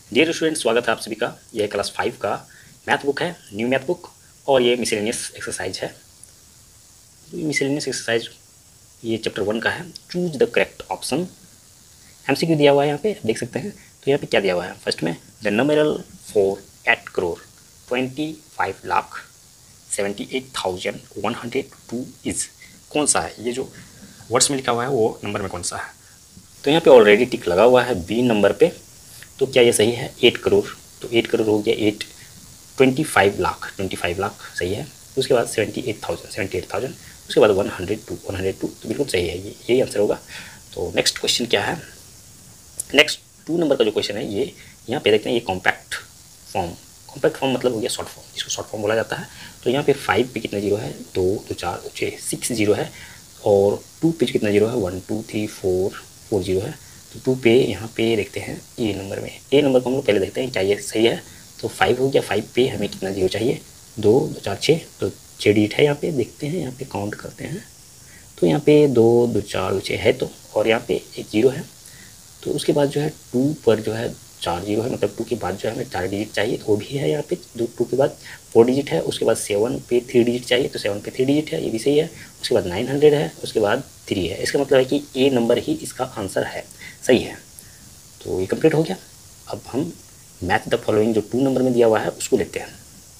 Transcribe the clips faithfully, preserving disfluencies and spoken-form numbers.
Dear student, स्वागत है आप सभी का। यह क्लास फाइव का मैथ बुक है, न्यू मैथ बुक, और ये मिसलेनियस एक्सरसाइज है। तो ये मिसलेनियस एक्सरसाइज ये चैप्टर वन का है। Choose the correct option. MCQ दिया हुआ है यहाँ पे, देख सकते हैं। तो यहाँ पे क्या दिया हुआ है, फर्स्ट में the numeral for eight crore twenty five lakh seventy eight thousand one hundred two is. कौन सा है, ये जो वर्ड्स में लिखा हुआ है वो नंबर में कौन सा है। तो यहाँ पे ऑलरेडी टिक लगा हुआ है बी नंबर पे। तो क्या ये सही है, एट करोड़। तो एट करोड़ हो गया, eight twenty five lakh twenty five lakh सही है। उसके बाद seventy eight thousand seventy eight thousand उसके बाद one hundred two one hundred two तो बिल्कुल सही है, ये यही आंसर होगा। तो नेक्स्ट क्वेश्चन क्या है, नेक्स्ट टू नंबर का जो क्वेश्चन है ये यहाँ पे देखते हैं। ये कॉम्पैक्ट फॉर्म, कॉम्पैक्ट फॉर्म मतलब हो गया शॉर्ट फॉर्म, इसको शॉर्ट फॉर्म बोला जाता है। तो यहाँ पे फाइव पे कितना जीरो है, दो दो चार दो छः सिक्स जीरो है। और टू पे कितना जीरो है, one two three four four zero है। तो टू पे यहाँ पे देखते हैं ए नंबर में, ए नंबर को हम लोग पहले देखते हैं क्या ये सही है। तो फाइव हो गया, फाइव पे हमें कितना जीरो चाहिए, दो दो चार छः, तो छः डिजिट है यहाँ पे। देखते हैं यहाँ पे काउंट करते हैं, तो यहाँ पे दो दो चार दो छः है, तो और यहाँ पे एक जीरो है। तो उसके बाद जो है टू पर जो है चार जीरो है, मतलब टू के बाद जो है हमें चार डिजिट चाहिए, तो वो भी है यहाँ पे। दो टू के बाद फोर डिजिट है, उसके बाद सेवन पे थ्री डिजिट चाहिए, तो सेवन पे थ्री डिजिट है, ये भी सही है। उसके बाद नाइन हंड्रेड है, उसके बाद थ्री है। इसका मतलब है कि ए नंबर ही इसका आंसर है, सही है। तो ये कंप्लीट हो गया। अब हम मैथ द फॉलोइंग जो टू नंबर में दिया हुआ है उसको लेते हैं।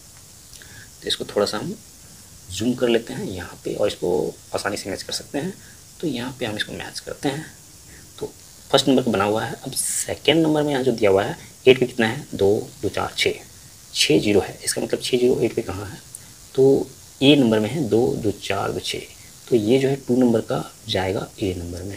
तो इसको थोड़ा सा हम जूम कर लेते हैं यहाँ पे, और इसको आसानी से मैच कर सकते हैं। तो यहाँ पे हम इसको मैच करते हैं। तो फर्स्ट नंबर का बना हुआ है। अब सेकेंड नंबर में यहाँ जो दिया हुआ है, एट पे कितना है, दो दो चार छः, छः जीरो है। इसका मतलब छः जीरो एट पे कहाँ है, तो ए नंबर में है, दो दो चार दो छः। तो ये जो है टू नंबर का जाएगा ए नंबर में,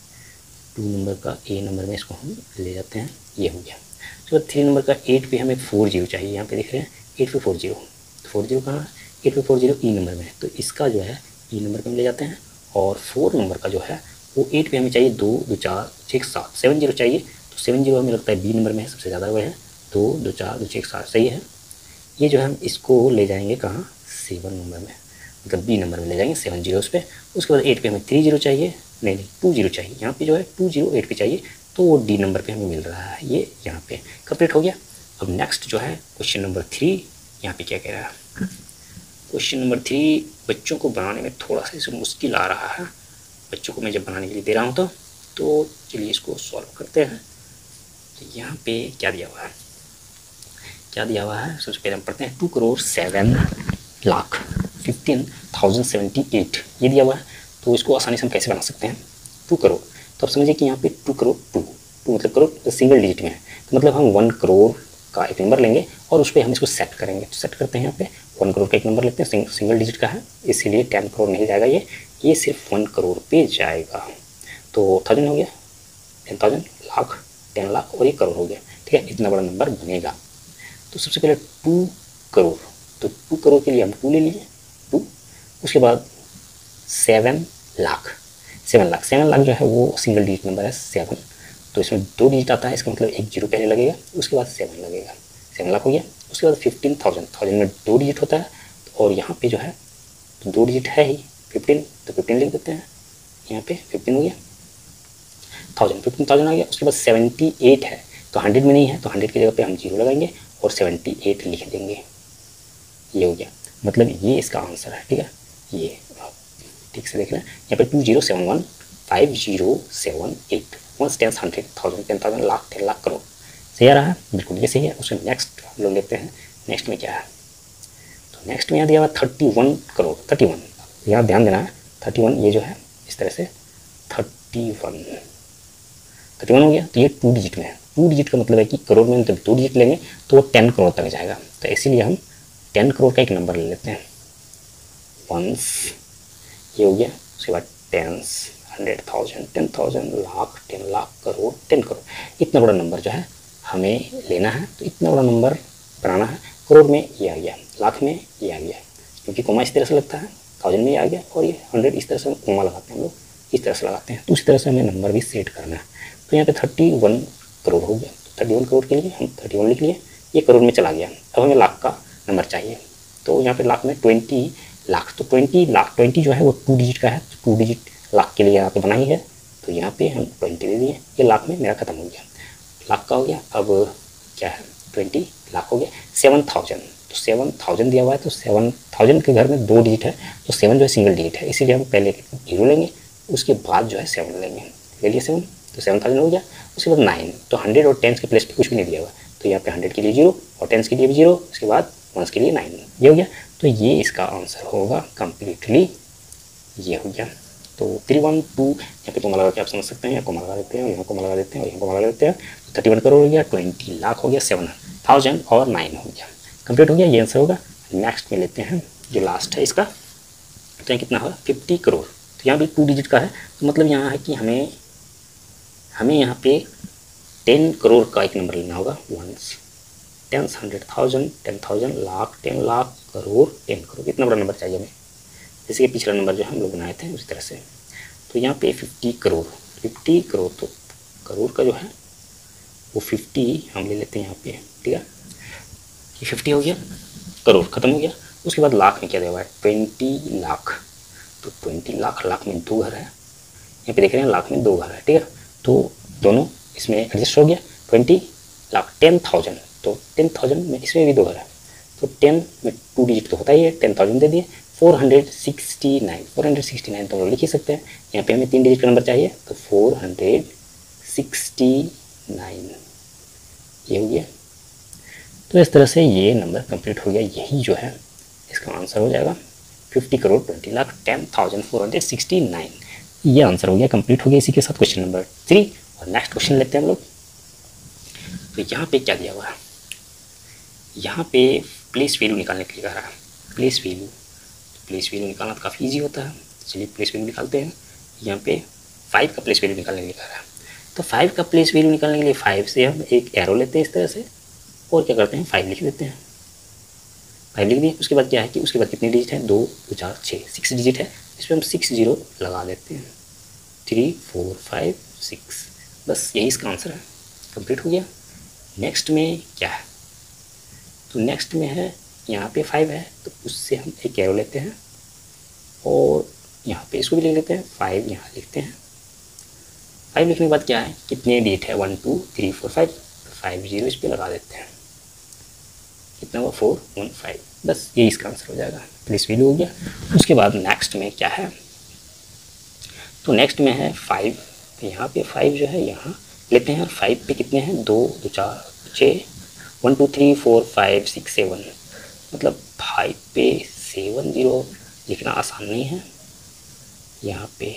टू नंबर का ए नंबर में इसको हम ले जाते हैं, ये हो गया। उसके बाद थ्री नंबर का एट पे हमें फोर जीरो चाहिए, यहाँ पे देख रहे हैं एट पे फोर जीरो, तो फोर जीरो कहाँ है, एट पे फोर जीरो ई नंबर में है। तो इसका जो है ई नंबर पे हम ले जाते हैं। और फोर नंबर का जो है वो एट पे हमें चाहिए, दो दो चार छः सात, सेवन जीरो चाहिए। तो सेवन जीरो हमें लगता है बी नंबर में है, सबसे ज़्यादा वो है, दो दो चार दो छः सात, सही है। ये जो है हम इसको ले जाएंगे कहाँ, सेवन नंबर में, मतलब बी नंबर में ले जाएंगे सेवन जीरो उस पर। उसके बाद एट पे हमें थ्री जीरो चाहिए, नहीं नहीं टू जीरो चाहिए, यहाँ पे जो है टू जीरो एट पे चाहिए, तो वो डी नंबर पे हमें मिल रहा है, ये यहाँ पे कंप्लीट हो गया। अब नेक्स्ट जो है क्वेश्चन नंबर थ्री, यहाँ पे क्या कह रहा है। क्वेश्चन नंबर थ्री बच्चों को बनाने में थोड़ा सा इसे मुश्किल आ रहा है, बच्चों को मैं जब बनाने के लिए दे रहा हूँ तो तो चलिए इसको सॉल्व करते हैं। तो यहाँ पे क्या दिया हुआ है, क्या दिया हुआ है, सबसे पहले हम पढ़ते हैं। Two crore seven lakh fifteen thousand seventy eight, ये दिया हुआ है। तो इसको आसानी से हम कैसे बना सकते हैं, टू करोड़। तो आप समझिए कि यहाँ पे टू करोड़, टू टू मतलब करोड़, तो सिंगल डिजिट में है। तो मतलब हम वन करोड़ का एक नंबर लेंगे और उस पर हम इसको सेट करेंगे। तो सेट करते हैं, यहाँ पे वन करोड़ का एक नंबर लेते हैं, सिंग, सिंगल डिजिट का है, इसीलिए टेन करोड़ नहीं जाएगा, ये ये सिर्फ वन करोड़ पे जाएगा। तो थाउजेंड हो गया, ten thousand, lakh, ten lakh, और ये करोड़ हो गया। ठीक है, इतना बड़ा नंबर बनेगा। तो सबसे पहले टू करोड़, तो टू करोड़ के लिए हम टू ले लीजिए, टू। उसके बाद seven lakh, seven lakh seven lakh जो है वो सिंगल डिजिट नंबर है, सेवन। तो इसमें दो डिजिट आता है, इसका मतलब एक जीरो पहले लगेगा, उसके बाद सेवन लगेगा, सेवन लाख हो गया। उसके बाद फिफ्टीन थाउजेंड, थाउजेंड में दो डिजिट होता है, और यहाँ पे जो है तो दो डिजिट है ही, फिफ्टीन, तो फिफ्टीन लिख देते हैं, यहाँ पे फिफ्टीन हो गया, थाउजेंड, फिफ्टीन थाउजेंड आ गया। उसके बाद सेवेंटी एट है, तो हंड्रेड में नहीं है, तो हंड्रेड की जगह पे हम जीरो लगाएंगे और सेवेंटी एट लिख देंगे, ये हो गया। मतलब ये इसका आंसर है, ठीक है। ये ठीक से देख लें, यहाँ पे two zero seven one five zero seven eight, one ten hundred thousand ten thousand lakh ten lakh crore, सही आ रहा है, बिल्कुल ये सही है। उसमें नेक्स्ट हम लोग लेते हैं, नेक्स्ट में क्या है। तो नेक्स्ट में यहाँ दिया हुआ thirty one crore, thirty one, यहाँ ध्यान देना है, थर्टी वन, ये जो है इस तरह से थर्टी वन, थर्टी वन हो गया। तो ये टू डिजिट में है, टू डिजिट का मतलब है कि करोड़ में जब दो डिजिट लेंगे तो वो टेन करोड़ तक जाएगा। तो इसीलिए हम टेन करोड़ का एक नंबर ले लेते हैं, वंस, ये हो गया। उसके बाद tens, hundred thousand, ten thousand, lakh, ten lakh, crore, ten crore, इतना बड़ा नंबर जो है हमें लेना है। तो इतना बड़ा नंबर बनाना है। करोड़ में ये आ गया, लाख में ये आ गया, क्योंकि कोमा इस तरह से लगता है, थाउजेंड में ये आ गया, और ये हंड्रेड इस तरह से कोमा लगाते हैं हम लोग, इस तरह से लगाते हैं। तो उसी तरह से हमें नंबर भी सेट करना है। तो यहाँ पे थर्टी वन करोड़ हो गया, थर्टी वन करोड़ के लिए हम थर्टी वन लिख लिए, ये करोड़ में चला गया। अब हमें लाख का नंबर चाहिए, तो यहाँ पे लाख में ट्वेंटी लाख, तो ट्वेंटी लाख, ट्वेंटी जो है वो टू डिजिट का है, तो टू डिजिट लाख के लिए यहाँ पे बनाई है, तो यहाँ पे हम ट्वेंटी दे दिए। ये लाख में मेरा खत्म हो गया, लाख का हो गया। अब क्या है, ट्वेंटी लाख हो गया। सेवन थाउजेंड, तो सेवन थाउजेंड दिया हुआ है, तो सेवन थाउजेंड के घर में दो डिजिट है, तो सेवन जो है सिंगल डिजिट है, इसीलिए हम पहले जीरो लेंगे, उसके बाद जो है सेवन लेंगे। ले लिया सेवन, तो सेवन थाउजेंड हो गया। उसके बाद नाइन, तो हंड्रेड और टेंस के प्लेस पे कुछ भी नहीं दिया हुआ, तो यहाँ पे हंड्रेड के लिए जीरो और टेंस के लिए भी जीरो, उसके बाद वंस के लिए नाइन, ये हो गया। तो ये इसका आंसर होगा कम्प्लीटली, ये हो गया। तो थ्री वन टू यहाँ पे कोमा लगा के आप समझ सकते हैं, यहाँ कोमा लगा देते हैं, यहाँ कोमा लगा देते हैं और यहाँ कोमा लगा देते हैं, तो थर्टी वन करोड़ हो गया, ट्वेंटी लाख हो गया, सेवन थाउजेंड और नाइन हो गया, कंप्लीट हो गया, ये आंसर होगा। नेक्स्ट में लेते हैं जो लास्ट है इसका, तो यहाँ कितना होगा, फिफ्टी करोड़। तो यहाँ भी टू डिजिट का है, तो मतलब यहाँ है कि हमें हमें यहाँ पे टेन करोड़ का एक नंबर लेना होगा, ones tens hundred thousand ten thousand lakh ten lakh crore ten crore, इतना बड़ा नंबर चाहिए हमें, जैसे कि पिछला नंबर जो हम लोग बनाए थे उसी तरह से। तो यहाँ पे फिफ्टी करोड़, फिफ्टी करोड़, तो करोड़ का जो है वो फिफ्टी हम ले लेते हैं यहाँ पे, ठीक है, ये फिफ्टी हो गया, करोड़ खत्म हो गया। उसके बाद लाख में क्या दिया हुआ है, ट्वेंटी लाख, तो ट्वेंटी लाख, लाख में दो घर है, यहाँ पे देख रहे हैं लाख में दो घर है, ठीक है, तो दोनों इसमें एडजस्ट हो गया। ट्वेंटी लाख, टेन थाउजेंड, तो टेन थाउजेंड में इसमें भी दो घर है, तो टेन में टू डिजिट तो होता ही है, टेन थाउजेंड दे दिए। Four hundred sixty nine, four hundred sixty nine तो हम लोग लिख ही सकते हैं, यहाँ पे हमें तीन डिजिट का नंबर चाहिए, तो फोर हंड्रेड सिक्सटी नाइन, ये हो गया। तो इस तरह से ये नंबर कंप्लीट हो गया, यही जो है इसका आंसर हो जाएगा fifty crore twenty lakh ten thousand four hundred sixty nine, ये आंसर हो गया, कंप्लीट हो गया। इसी के साथ क्वेश्चन नंबर थ्री और नेक्स्ट क्वेश्चन लेते हैं हम लोग। तो यहाँ पे क्या दिया हुआ है, यहाँ पे प्लेस वैल्यू निकालने के लिए कह रहा है, प्लेस वैल्यू, प्लेस वैल्यू निकालना तो काफ़ी ईजी होता है, चलिए प्लेस वैल्यू निकालते हैं। यहाँ पे फाइव का प्लेस वैल्यू निकालने के लिए कह रहा है, तो फाइव का प्लेस वैल्यू निकालने के लिए फाइव से हम एक एरो लेते हैं इस तरह से, और क्या करते हैं, फाइव लिख देते हैं, फाइव लिख दिए। उसके बाद क्या है कि उसके बाद कितने डिजिट हैं, दो दो चार छः, सिक्स डिजिट है, इस पर हम सिक्स जीरो लगा देते हैं, थ्री फोर फाइव सिक्स, बस यही इसका आंसर है, कंप्लीट हो गया। नेक्स्ट में क्या है, तो नेक्स्ट में है यहाँ पे फाइव है, तो उससे हम एक एरो लेते हैं और यहाँ पे इसको भी लिख लेते हैं, फाइव यहाँ लिखते हैं। फाइव लिखने के बाद क्या है, कितने डिजिट है, one two three four five, तो फाइव जीरो इस पर लगा देते हैं, कितना हुआ, फोर वन फाइव, बस ये इसका आंसर हो जाएगा, प्लेस वैल्यू हो गया। उसके बाद नेक्स्ट में क्या है, तो नेक्स्ट में है फाइव, तो यहाँ पे फाइव जो है यहाँ लेते हैं, और फाइव पे कितने हैं, दो दो चार छः, one two three four five six seven, मतलब फाइव पे सेवन जीरो लिखना आसान नहीं है, यहाँ पे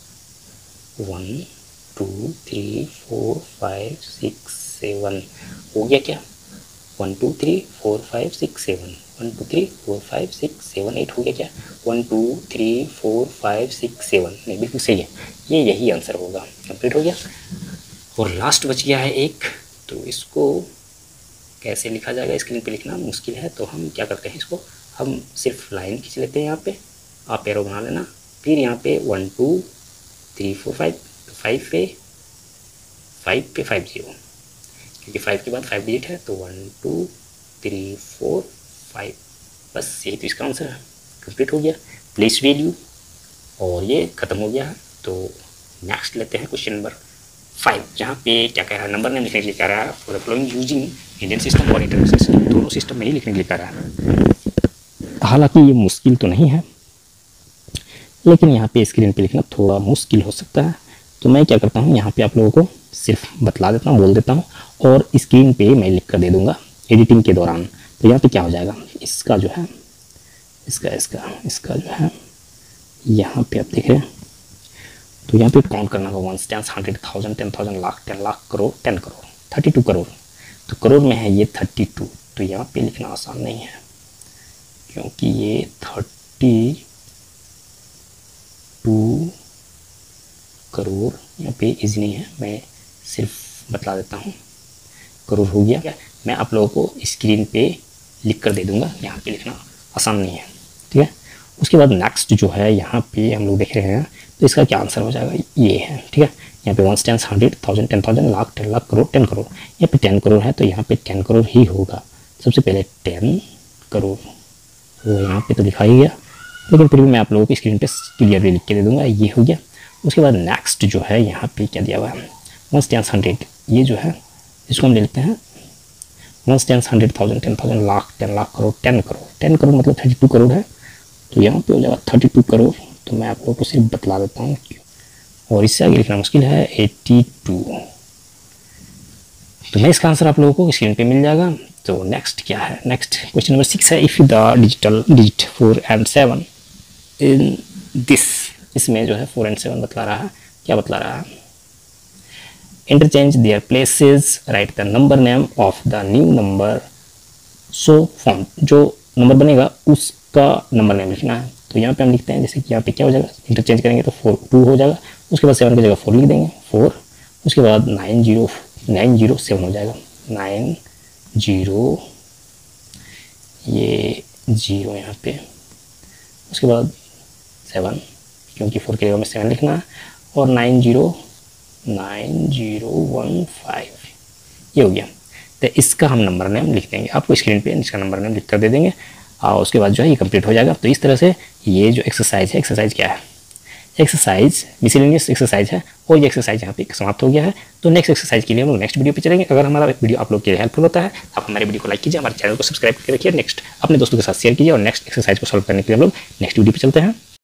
one two three four five six seven हो गया क्या, one two three four five six seven, one two three four five six seven eight हो गया क्या, one two three four five six seven, नहीं बिल्कुल सही है, ये यही आंसर होगा, कंप्लीट हो गया। और लास्ट बच गया है एक, तो इसको कैसे लिखा जाएगा, स्क्रीन पे लिखना मुश्किल है, तो हम क्या करते हैं, इसको हम सिर्फ लाइन खींच लेते हैं, यहाँ पे आप एरो बना लेना, फिर यहाँ पे one two three four five, तो फाइव पे फाइव पे फाइव जीरो, क्योंकि फाइव के बाद फाइव डिजिट है, तो one two three four five, बस यही तो इसका आंसर है, कंप्लीट हो गया, प्लेस वैल्यू, और ये ख़त्म हो गया है। तो नेक्स्ट लेते हैं क्वेश्चन नंबर फाइव, जहाँ पे क्या कह रहा है, नंबर नेम लिखने के लिए कह रहा है, for the following using Indian system और इंटरनेशनल सिस्टम, दोनों सिस्टम में ही लिखने के लिए कह रहा है। हालांकि ये मुश्किल तो नहीं है, लेकिन यहाँ पे स्क्रीन पे लिखना थोड़ा मुश्किल हो सकता है, तो मैं क्या करता हूँ, यहाँ पे आप लोगों को सिर्फ बतला देता हूँ, बोल देता हूँ, और स्क्रीन पे मैं लिख कर दे दूँगा एडिटिंग के दौरान। तो यहाँ पे क्या हो जाएगा, इसका जो है इसका इसका इसका जो है यहाँ पे आप देख रहे हैं, तो यहाँ पे काउंट करना होगा, one tens hundred thousand ten thousand lakh ten lakh crore ten crore thirty two crore, तो करोड़ में है ये थर्टी टू, तो यहाँ पे लिखना आसान नहीं है, क्योंकि ये थर्टी टू करोड़ यहाँ पे इजी नहीं है, मैं सिर्फ बतला देता हूँ, करोड़ हो गया। मैं आप लोगों को स्क्रीन पे लिख कर दे दूँगा, यहाँ पे लिखना आसान नहीं है, ठीक है। उसके बाद नेक्स्ट जो है यहाँ पे हम लोग देख रहे हैं, तो इसका क्या आंसर हो जाएगा, ये है, ठीक है। यहाँ पे one tens hundred thousand ten thousand lakh ten lakh crore ten crore, यहाँ पे टेन करोड़ है, तो यहाँ पे टेन करोड़ ही होगा, सबसे पहले टेन करोड़, तो यहाँ पे तो लिखा ही गया, लेकिन फिर भी मैं आप लोगों को स्क्रीन पे क्लियरली लिख के दे दूँगा, ये हो गया। उसके बाद नेक्स्ट जो है यहाँ पे क्या दिया हुआ है, वन टेंस हंड्रेड, ये जो है इसको हम ले लेते हैं ones tens hundred thousand ten thousand lakh ten lakh crore ten crore ten crore मतलब थर्टी टू करोड़ है, तो यहाँ पे हो जाएगा थर्टी टू करोड़। तो मैं आप लोगों को सिर्फ बतला देता हूँ, और इससे आगे लिखना मुश्किल है एटी टू। तो मैं इसका आंसर आप लोगों को स्क्रीन पे मिल जाएगा। तो नेक्स्ट क्या है, नेक्स्ट क्वेश्चन नंबर सिक्स है, if the digital digit four and seven in this, इसमें जो है फोर एंड सेवन बतला रहा है, क्या बतला रहा है, interchange their places, write the number name of the new number so form, जो नंबर बनेगा उसका नंबर नेम लिखना है। तो यहाँ पे हम लिखते हैं, जैसे कि यहाँ पे क्या हो जाएगा, इंटरचेंज करेंगे तो फोर टू हो जाएगा, उसके बाद सेवन की जगह फोर लिख देंगे फोर, उसके बाद nine zero nine zero seven हो जाएगा, नाइन जीरो ये जीरो यहाँ पे, उसके बाद सेवन, क्योंकि फोर की जगह में सेवन लिखना है, और nine zero nine zero one five ये हो गया। तो इसका हम नंबर नेम लिख देंगे, आपको स्क्रीन पे इसका नंबर नेम लिख कर दे देंगे, और उसके बाद जो है ये कंप्लीट हो जाएगा। तो इस तरह से ये जो एक्सरसाइज है, एक्सरसाइज क्या है, एक्सरसाइज मिसलेनियस एक्सरसाइज है, और ये एक्सरसाइज यहाँ पे समाप्त हो गया है। तो नेक्स्ट एक्सरसाइज के लिए हम लोग नेक्स्ट वीडियो पे चलेंगे। अगर हमारा वीडियो आप लोग के लिए हेल्पफुल होता है, आप हमारे वीडियो को लाइक कीजिए, हमारे चैनल को सब्सक्राइब करके रखिए, नेक्स्ट अपने दोस्तों के साथ शेयर कीजिए, और नेक्स्ट एक्सरसाइज को सॉल्व करने के लिए हम लोग नेक्स्ट वीडियो पे चलते हैं।